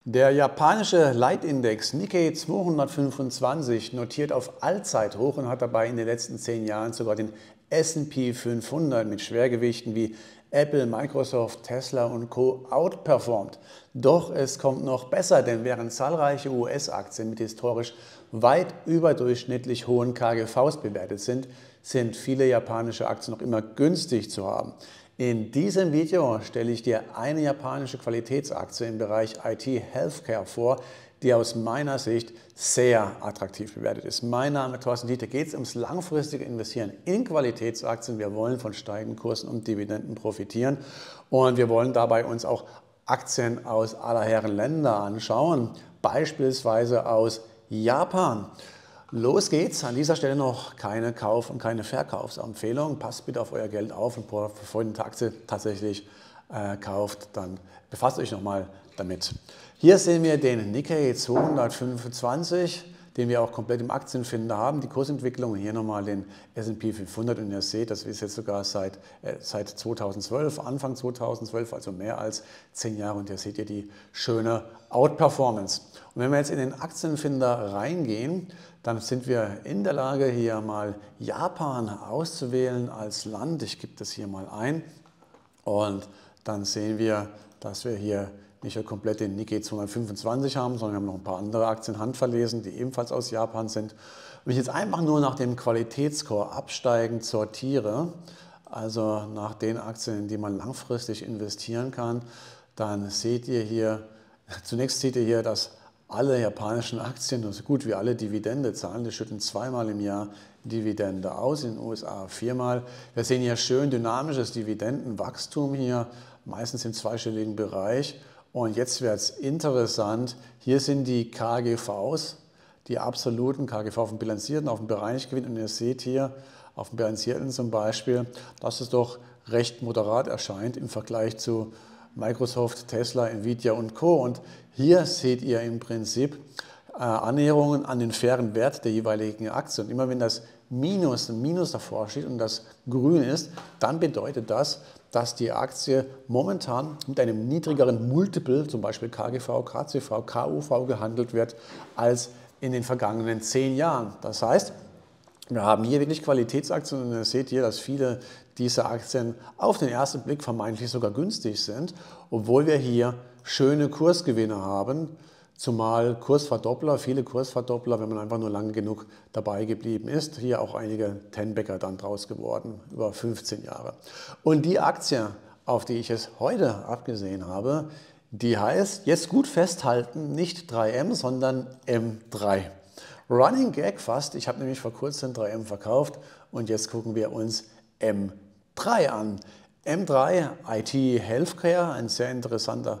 Der japanische Leitindex Nikkei 225 notiert auf Allzeithoch und hat dabei in den letzten 10 Jahren sogar den S&P 500 mit Schwergewichten wie Apple, Microsoft, Tesla und Co. outperformt. Doch es kommt noch besser, denn während zahlreiche US-Aktien mit historisch weit überdurchschnittlich hohen KGVs bewertet sind, sind viele japanische Aktien noch immer günstig zu haben. In diesem Video stelle ich dir eine japanische Qualitätsaktie im Bereich IT-Healthcare vor, die aus meiner Sicht sehr attraktiv bewertet ist. Mein Name ist Thorsten Dieter, geht es ums langfristige Investieren in Qualitätsaktien. Wir wollen von steigenden Kursen und Dividenden profitieren und wir wollen dabei uns auch Aktien aus aller Herren Länder anschauen, beispielsweise aus Japan. Los geht's. An dieser Stelle noch keine Kauf- und keine Verkaufsempfehlung. Passt bitte auf euer Geld auf und bevor ihr eine Aktie tatsächlich kauft, dann befasst euch nochmal damit. Hier sehen wir den Nikkei 225, den wir auch komplett im Aktienfinder haben. Die Kursentwicklung, hier nochmal den S&P 500 und ihr seht, das ist jetzt sogar seit 2012, Anfang 2012, also mehr als 10 Jahre und hier seht ihr die schöne Outperformance. Und wenn wir jetzt in den Aktienfinder reingehen, dann sind wir in der Lage, hier mal Japan auszuwählen als Land. Ich gebe das hier mal ein und dann sehen wir, dass wir hier nicht nur komplett den Nikkei 225 haben, sondern wir haben noch ein paar andere Aktien handverlesen, die ebenfalls aus Japan sind. Wenn ich jetzt einfach nur nach dem Qualitätsscore absteigend sortiere, also nach den Aktien, in die man langfristig investieren kann, dann seht ihr hier, zunächst seht ihr hier, dass alle japanischen Aktien, so gut wie alle Dividende zahlen. Die schütten zweimal im Jahr Dividende aus, in den USA viermal. Wir sehen hier schön dynamisches Dividendenwachstum hier, meistens im zweistelligen Bereich. Und jetzt wird es interessant, hier sind die KGVs, die absoluten KGV auf dem bilanzierten, auf dem Bereinigtgewinn. Und ihr seht hier auf dem bilanzierten zum Beispiel, dass es doch recht moderat erscheint im Vergleich zu Microsoft, Tesla, Nvidia und Co. Und hier seht ihr im Prinzip Annäherungen an den fairen Wert der jeweiligen Aktie. Und immer wenn das ein Minus davor steht und das grün ist, dann bedeutet das, dass die Aktie momentan mit einem niedrigeren Multiple, zum Beispiel KGV, KCV, KUV gehandelt wird, als in den vergangenen 10 Jahren. Das heißt, wir haben hier wirklich Qualitätsaktien und ihr seht hier, dass viele dieser Aktien auf den ersten Blick vermeintlich sogar günstig sind, obwohl wir hier schöne Kursgewinne haben, zumal Kursverdoppler, viele Kursverdoppler, wenn man einfach nur lange genug dabei geblieben ist. Hier auch einige Tenbagger dann draus geworden, über 15 Jahre. Und die Aktie, auf die ich es heute abgesehen habe, die heißt, jetzt gut festhalten, nicht 3M, sondern M3. Running Gag fast, ich habe nämlich vor kurzem 3M verkauft und jetzt gucken wir uns M3 an. M3 IT Healthcare, ein sehr interessanter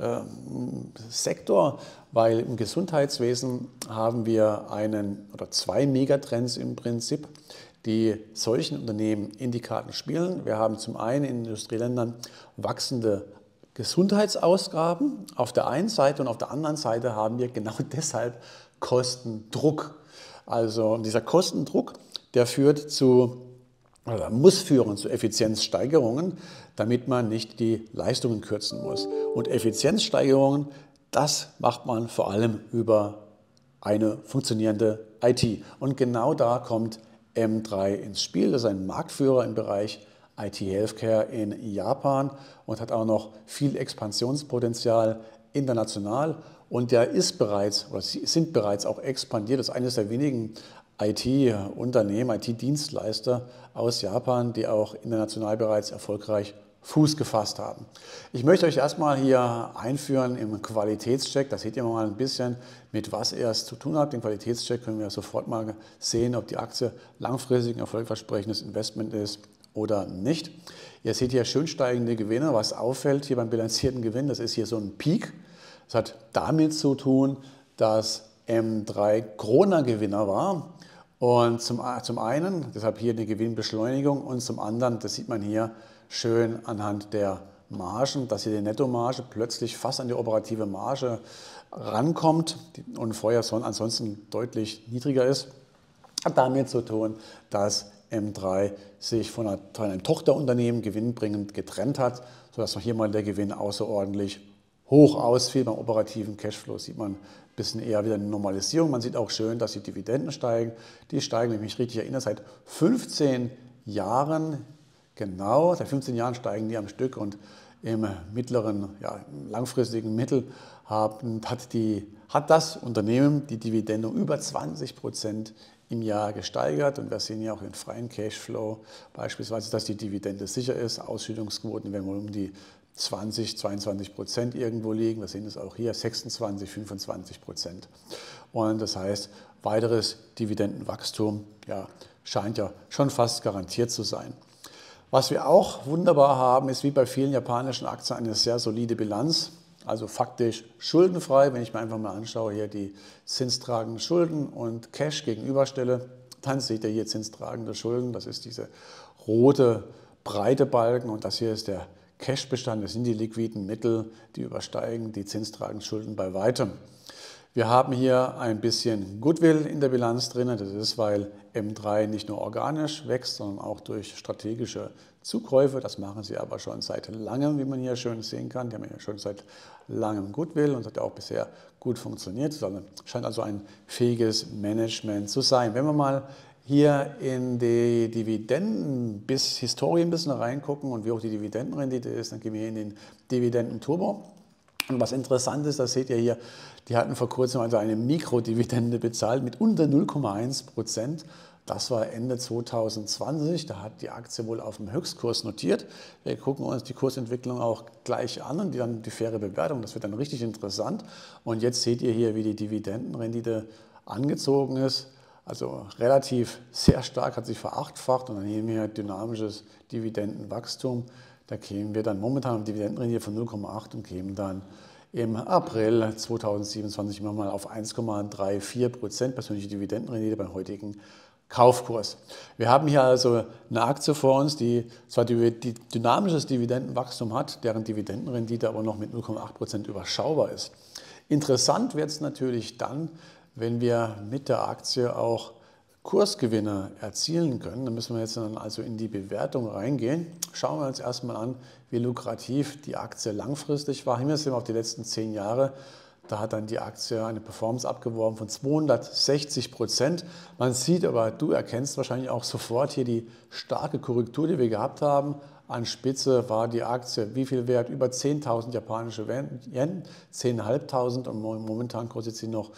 Sektor, weil im Gesundheitswesen haben wir einen oder 2 Megatrends im Prinzip, die solchen Unternehmen in die Karten spielen. Wir haben zum einen in Industrieländern wachsende Gesundheitsausgaben auf der einen Seite und auf der anderen Seite haben wir genau deshalb Kostendruck. Also dieser Kostendruck, der führt zu oder muss führen zu Effizienzsteigerungen, damit man nicht die Leistungen kürzen muss. Und Effizienzsteigerungen, das macht man vor allem über eine funktionierende IT. Und genau da kommt M3 ins Spiel. Das ist ein Marktführer im Bereich IT-Healthcare in Japan und hat auch noch viel Expansionspotenzial international. Und der ist bereits, oder sie sind bereits auch expandiert. Das ist eines der wenigen IT-Unternehmen, IT-Dienstleister aus Japan, die auch international bereits erfolgreich Fuß gefasst haben. Ich möchte euch erstmal hier einführen im Qualitätscheck. Da seht ihr mal ein bisschen, mit was er es zu tun hat. Den Qualitätscheck können wir sofort mal sehen, ob die Aktie langfristig ein erfolgversprechendes Investment ist oder nicht. Ihr seht hier schön steigende Gewinne. Was auffällt hier beim bilanzierten Gewinn, das ist hier so ein Peak. Das hat damit zu tun, dass M3 Corona-Gewinner war. Und zum einen, deshalb hier eine Gewinnbeschleunigung und zum anderen, das sieht man hier schön anhand der Margen, dass hier die Nettomarge plötzlich fast an die operative Marge rankommt und vorher ansonsten deutlich niedriger ist. Hat damit zu tun, dass M3 sich von einem Tochterunternehmen gewinnbringend getrennt hat, sodass noch hier mal der Gewinn außerordentlich hoch ausfiel. Beim operativen Cashflow sieht man ein bisschen eher wieder eine Normalisierung. Man sieht auch schön, dass die Dividenden steigen. Die steigen, wenn ich mich richtig erinnere, seit 15 Jahren, genau, seit 15 Jahren steigen die am Stück und im mittleren, ja, im langfristigen Mittel hat das Unternehmen die Dividende um über 20% im Jahr gesteigert. Und wir sehen ja auch den freien Cashflow beispielsweise, dass die Dividende sicher ist. Ausschüttungsquoten werden wohl um die 20-22% irgendwo liegen. Wir sehen das auch hier, 26-25%. Und das heißt, weiteres Dividendenwachstum ja, scheint ja schon fast garantiert zu sein. Was wir auch wunderbar haben, ist wie bei vielen japanischen Aktien eine sehr solide Bilanz, also faktisch schuldenfrei. Wenn ich mir einfach mal anschaue, hier die zinstragenden Schulden und Cash gegenüberstelle, dann seht ihr hier zinstragende Schulden. Das ist diese rote breite Balken und das hier ist der Cashbestand. Das sind die liquiden Mittel, die übersteigen die zinstragenden Schulden bei weitem. Wir haben hier ein bisschen Goodwill in der Bilanz drin. Das ist, weil M3 nicht nur organisch wächst, sondern auch durch strategische Zukäufe. Das machen sie aber schon seit langem, wie man hier schön sehen kann. Die haben ja schon seit langem Goodwill und hat ja auch bisher gut funktioniert. Es scheint also ein fähiges Management zu sein. Wenn wir mal hier in die Dividenden-Historie ein bisschen reingucken und wie hoch die Dividendenrendite ist, dann gehen wir hier in den Dividenden-Turbo. Und was interessant ist, das seht ihr hier, die hatten vor kurzem also eine Mikrodividende bezahlt mit unter 0,1%. Das war Ende 2020, da hat die Aktie wohl auf dem Höchstkurs notiert. Wir gucken uns die Kursentwicklung auch gleich an und dann die faire Bewertung, das wird dann richtig interessant. Und jetzt seht ihr hier, wie die Dividendenrendite angezogen ist. Also relativ sehr stark, hat sich verachtfacht und dann hier wir dynamisches Dividendenwachstum. Da kämen wir dann momentan auf Dividendenrendite von 0,8 und kämen dann im April 2027 immer mal auf 1,34% persönliche Dividendenrendite beim heutigen Kaufkurs. Wir haben hier also eine Aktie vor uns, die zwar dynamisches Dividendenwachstum hat, deren Dividendenrendite aber noch mit 0,8% überschaubar ist. Interessant wird es natürlich dann, wenn wir mit der Aktie auch Kursgewinne erzielen können. Dann müssen wir jetzt dann also in die Bewertung reingehen. Schauen wir uns erstmal an, wie lukrativ die Aktie langfristig war. Hier sehen wir auf die letzten 10 Jahre. Da hat dann die Aktie eine Performance abgeworfen von 260%. Man sieht aber, du erkennst wahrscheinlich auch sofort hier die starke Korrektur, die wir gehabt haben. An Spitze war die Aktie, wie viel wert? Über 10.000 japanische Yen, 10.500 und momentan kostet sie noch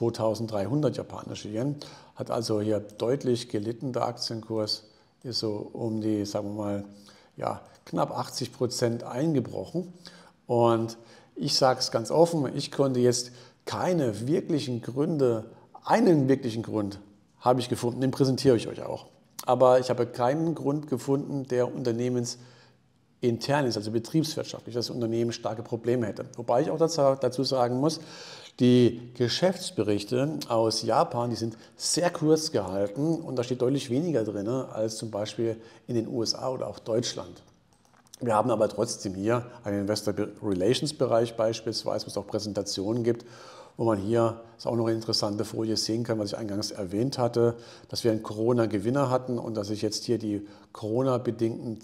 2.300 japanische Yen. Hat also hier deutlich gelitten, der Aktienkurs ist so um die, sagen wir mal, ja, knapp 80% eingebrochen. Und ich sage es ganz offen, ich konnte jetzt keine wirklichen Gründe, einen wirklichen Grund habe ich gefunden, den präsentiere ich euch auch. Aber ich habe keinen Grund gefunden, der unternehmensintern ist, also betriebswirtschaftlich, dass das Unternehmen starke Probleme hätte. Wobei ich auch dazu sagen muss, die Geschäftsberichte aus Japan, die sind sehr kurz gehalten und da steht deutlich weniger drin als zum Beispiel in den USA oder auch Deutschland. Wir haben aber trotzdem hier einen Investor Relations Bereich beispielsweise, wo es auch Präsentationen gibt, wo man hier, das ist auch noch eine interessante Folie, sehen kann, was ich eingangs erwähnt hatte, dass wir einen Corona-Gewinner hatten und dass sich jetzt hier die Corona-bedingten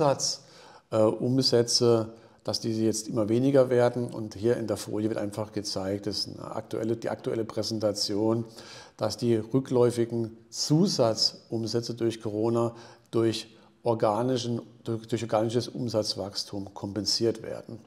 Zusatzumsätze, dass diese jetzt immer weniger werden. Und hier in der Folie wird einfach gezeigt, das ist die aktuelle Präsentation, dass die rückläufigen Zusatzumsätze durch Corona durch organisches Umsatzwachstum kompensiert werden.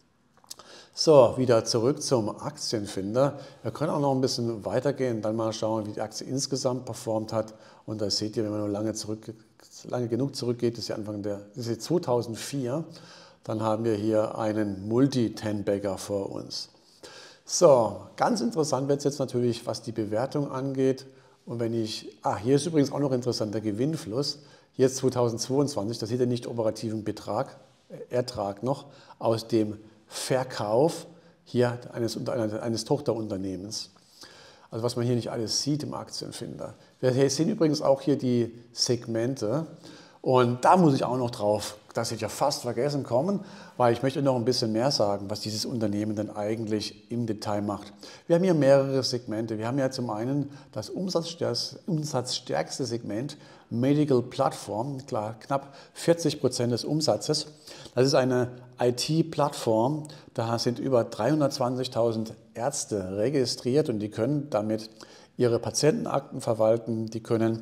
So, wieder zurück zum Aktienfinder. Wir können auch noch ein bisschen weitergehen und dann mal schauen, wie die Aktie insgesamt performt hat. Und da seht ihr, wenn man nur lange genug zurückgeht, das ist 2004, dann haben wir hier einen Multi-10-Bagger vor uns. So, ganz interessant wird es jetzt natürlich, was die Bewertung angeht. Und wenn ich, hier ist übrigens auch noch interessant, der Gewinnfluss. Hier ist 2022, da seht ihr nicht operativen Ertrag noch aus dem Verkauf hier eines Tochterunternehmens. Also was man hier nicht alles sieht im Aktienfinder. Wir sehen übrigens auch hier die Segmente Und da muss ich auch noch drauf, das hätte ich ja fast vergessen, kommen, weil ich möchte noch ein bisschen mehr sagen, was dieses Unternehmen denn eigentlich im Detail macht. Wir haben hier mehrere Segmente. Wir haben ja zum einen das umsatzstärkste Segment, Medical Platform, klar, knapp 40% des Umsatzes. Das ist eine IT-Plattform, da sind über 320.000 Ärzte registriert und die können damit ihre Patientenakten verwalten, die können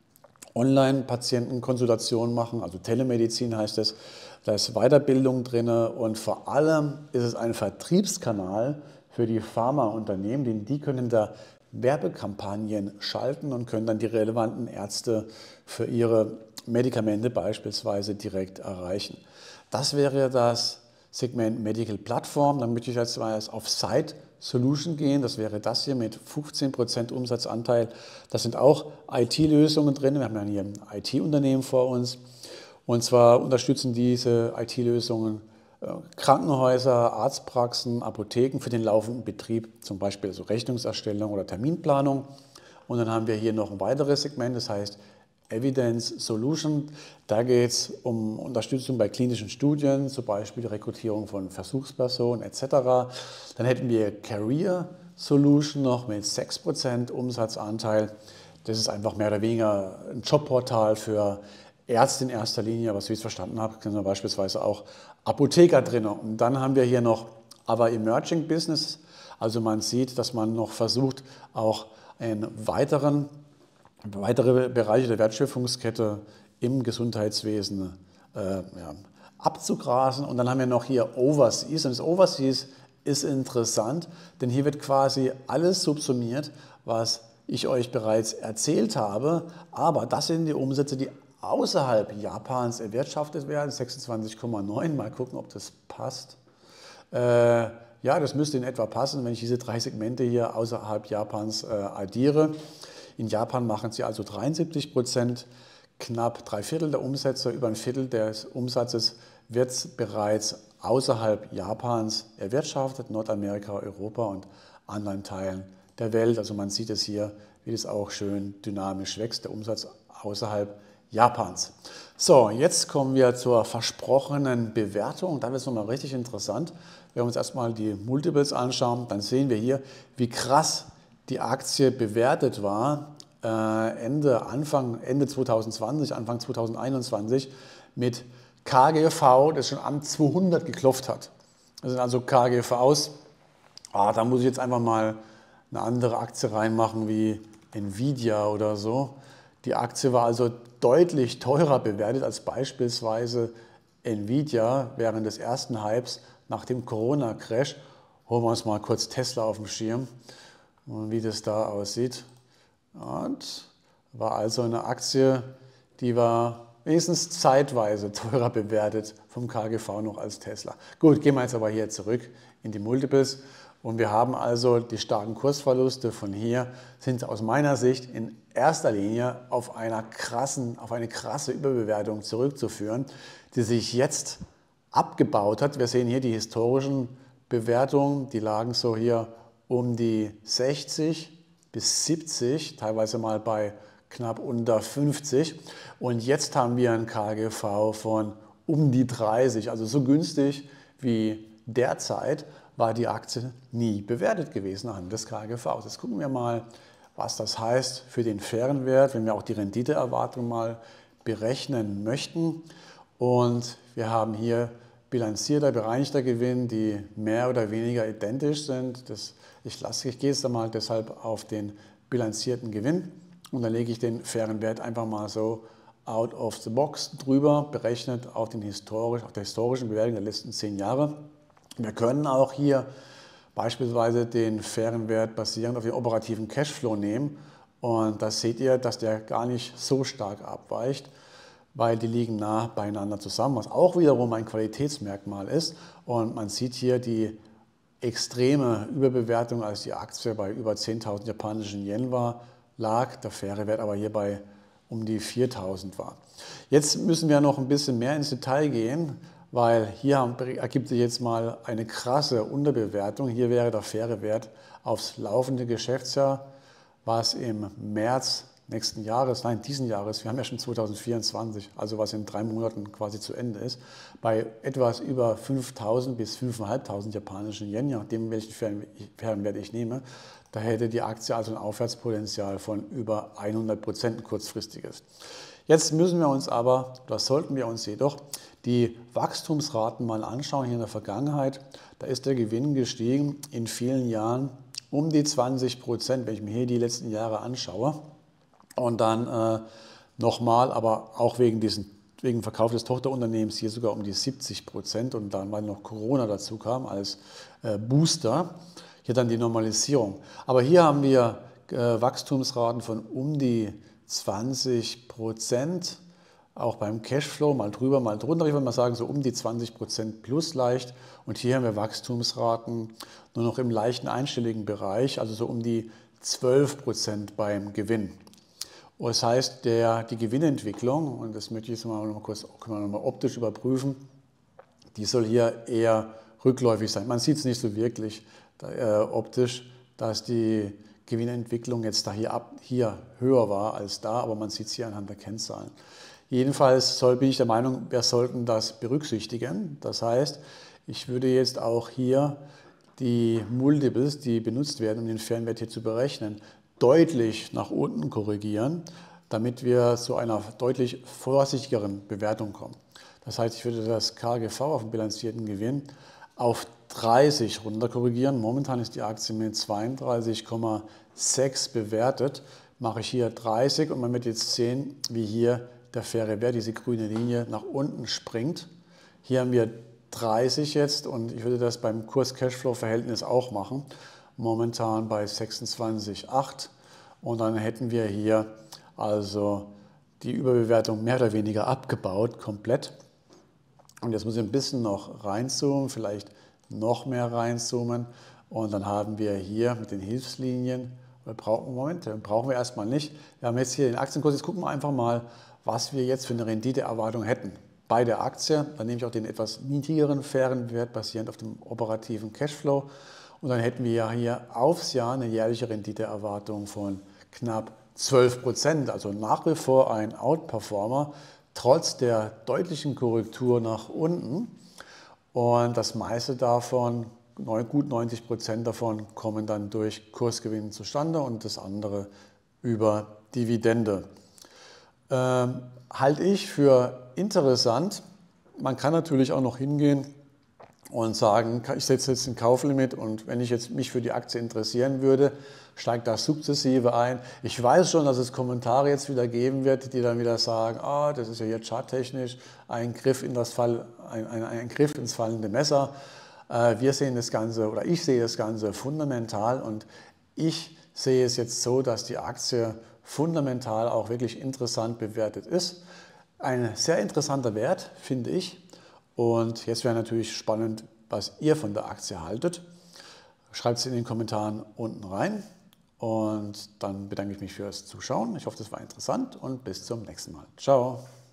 Online-Patientenkonsultationen machen, also Telemedizin heißt es. Da ist Weiterbildung drin und vor allem ist es ein Vertriebskanal für die Pharmaunternehmen, denn die können da Werbekampagnen schalten und können dann die relevanten Ärzte für ihre Medikamente beispielsweise direkt erreichen. Das wäre das Segment Medical Platform. Dann möchte ich jetzt mal auf Site Solution gehen. Das wäre das hier mit 15% Umsatzanteil. Das sind auch IT-Lösungen drin. Wir haben ja hier ein IT-Unternehmen vor uns. Und zwar unterstützen diese IT-Lösungen Krankenhäuser, Arztpraxen, Apotheken für den laufenden Betrieb, zum Beispiel also Rechnungserstellung oder Terminplanung. Und dann haben wir hier noch ein weiteres Segment, das heißt Evidence Solution. Da geht es um Unterstützung bei klinischen Studien, zum Beispiel die Rekrutierung von Versuchspersonen etc. Dann hätten wir Career Solution noch mit 6% Umsatzanteil. Das ist einfach mehr oder weniger ein Jobportal für Ärzte in erster Linie, aber so wie ich es verstanden habe, sind da beispielsweise auch Apotheker drin. Und dann haben wir hier noch aber Emerging Business. Also man sieht, dass man noch versucht, auch weitere Bereiche der Wertschöpfungskette im Gesundheitswesen abzugrasen. Und dann haben wir noch hier Overseas. Und das Overseas ist interessant, denn hier wird quasi alles subsumiert, was ich euch bereits erzählt habe. Aber das sind die Umsätze, die außerhalb Japans erwirtschaftet werden. 26,9. Mal gucken, ob das passt. Ja, das müsste in etwa passen, wenn ich diese drei Segmente hier außerhalb Japans addiere. In Japan machen sie also 73%, knapp 3/4 der Umsätze, über ein Viertel des Umsatzes wird bereits außerhalb Japans erwirtschaftet, Nordamerika, Europa und anderen Teilen der Welt. Also man sieht es hier, wie das auch schön dynamisch wächst, der Umsatz außerhalb Japans. So, jetzt kommen wir zur versprochenen Bewertung. Da wird es nochmal richtig interessant. Wenn wir uns erstmal die Multiples anschauen, dann sehen wir hier, wie krass die Aktie bewertet war Ende 2020, Anfang 2021 mit KGV, das schon am 200 geklopft hat. Das sind also KGVs. Da muss ich jetzt einfach mal eine andere Aktie reinmachen wie Nvidia oder so. Die Aktie war also deutlich teurer bewertet als beispielsweise Nvidia während des ersten Hypes nach dem Corona-Crash. Holen wir uns mal kurz Tesla auf dem Schirm und wie das da aussieht. Und war also eine Aktie, die war wenigstens zeitweise teurer bewertet vom KGV noch als Tesla. Gut, gehen wir jetzt aber hier zurück in die Multiples. Und wir haben also die starken Kursverluste von hier, sind aus meiner Sicht in erster Linie auf eine krasse Überbewertung zurückzuführen, die sich jetzt abgebaut hat. Wir sehen hier die historischen Bewertungen, die lagen so hier um die 60 bis 70, teilweise mal bei knapp unter 50. Und jetzt haben wir ein KGV von um die 30, also so günstig wie derzeit war die Aktie nie bewertet gewesen anhand des KGVs. Jetzt gucken wir mal, was das heißt für den fairen Wert, wenn wir auch die Renditeerwartung mal berechnen möchten. Und wir haben hier bilanzierter, bereinigter Gewinn, die mehr oder weniger identisch sind. Ich gehe jetzt einmal deshalb auf den bilanzierten Gewinn und dann lege ich den fairen Wert einfach mal so out of the box drüber, berechnet auf der historischen Bewertung der letzten 10 Jahre. Wir können auch hier beispielsweise den fairen Wert basierend auf den operativen Cashflow nehmen und da seht ihr, dass der gar nicht so stark abweicht, weil die liegen nah beieinander zusammen, was auch wiederum ein Qualitätsmerkmal ist. Und man sieht hier die extreme Überbewertung, als die Aktie bei über 10.000 japanischen Yen lag, der faire Wert aber hier bei um die 4.000 war. Jetzt müssen wir noch ein bisschen mehr ins Detail gehen, weil hier ergibt sich jetzt mal eine krasse Unterbewertung. Hier wäre der faire Wert aufs laufende Geschäftsjahr, was im März nächsten Jahres, nein, diesen Jahres, wir haben ja schon 2024, also was in 3 Monaten quasi zu Ende ist, bei etwas über 5.000 bis 5.500 japanischen Yen, je nachdem welchen Fernwert ich nehme, da hätte die Aktie also ein Aufwärtspotenzial von über 100% kurzfristiges. Jetzt müssen wir uns aber, das sollten wir uns jedoch, die Wachstumsraten mal anschauen hier in der Vergangenheit. Da ist der Gewinn gestiegen in vielen Jahren um die 20%, wenn ich mir hier die letzten Jahre anschaue. Und dann nochmal, aber auch wegen Verkauf des Tochterunternehmens hier sogar um die 70% und dann, weil noch Corona dazu kam als Booster, hier dann die Normalisierung. Aber hier haben wir Wachstumsraten von um die 20%, auch beim Cashflow, mal drüber, mal drunter. Ich würde mal sagen, so um die 20% plus leicht. Und hier haben wir Wachstumsraten nur noch im leichten einstelligen Bereich, also so um die 12% beim Gewinn. Und das heißt, die Gewinnentwicklung, und das möchte ich jetzt mal noch kurz können wir noch mal optisch überprüfen, die soll hier eher rückläufig sein. Man sieht es nicht so wirklich optisch, dass die Gewinnentwicklung jetzt da hier höher war als da, aber man sieht es hier anhand der Kennzahlen. Jedenfalls bin ich der Meinung, wir sollten das berücksichtigen. Das heißt, ich würde jetzt auch hier die Multiples, die benutzt werden, um den Fernwert hier zu berechnen, deutlich nach unten korrigieren, damit wir zu einer deutlich vorsichtigeren Bewertung kommen. Das heißt, ich würde das KGV auf den bilanzierten Gewinn auf 30 runter korrigieren. Momentan ist die Aktie mit 32,6 bewertet. Mache ich hier 30 und man wird jetzt sehen, wie hier der faire Wert, diese grüne Linie, nach unten springt. Hier haben wir 30 jetzt und ich würde das beim Kurs-Cashflow-Verhältnis auch machen. Momentan bei 26,8 und dann hätten wir hier also die Überbewertung mehr oder weniger abgebaut, komplett. Und jetzt muss ich ein bisschen noch reinzoomen, vielleicht noch mehr reinzoomen und dann haben wir hier mit den Hilfslinien, brauchen wir erstmal nicht. Wir haben jetzt hier den Aktienkurs, jetzt gucken wir einfach mal, was wir jetzt für eine Renditeerwartung hätten bei der Aktie. Dann nehme ich auch den etwas niedrigeren fairen Wert basierend auf dem operativen Cashflow. Und dann hätten wir ja hier aufs Jahr eine jährliche Renditeerwartung von knapp 12%. Also nach wie vor ein Outperformer, trotz der deutlichen Korrektur nach unten. Und das meiste davon, gut 90% davon, kommen dann durch Kursgewinn zustande und das andere über Dividende. Halte ich für interessant. Man kann natürlich auch noch hingehen und sagen, ich setze jetzt ein Kauflimit und wenn ich jetzt mich für die Aktie interessieren würde, steigt das sukzessive ein. Ich weiß schon, dass es Kommentare jetzt wieder geben wird, die dann wieder sagen, das ist ja hier charttechnisch ein Griff ins fallende Messer. Wir sehen das Ganze, oder ich sehe das Ganze fundamental und ich sehe es jetzt so, dass die Aktie fundamental auch wirklich interessant bewertet ist. Ein sehr interessanter Wert, finde ich. Und jetzt wäre natürlich spannend, was ihr von der Aktie haltet. Schreibt es in den Kommentaren unten rein. Und dann bedanke ich mich fürs Zuschauen. Ich hoffe, das war interessant und bis zum nächsten Mal. Ciao.